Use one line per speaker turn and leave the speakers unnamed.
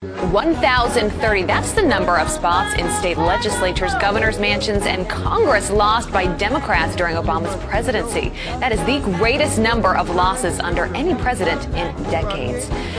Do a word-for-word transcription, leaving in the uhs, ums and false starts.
one thousand thirty. That's the number of spots in state legislatures, governors' mansions, and Congress lost by Democrats during Obama's presidency. That is the greatest number of losses under any president in decades.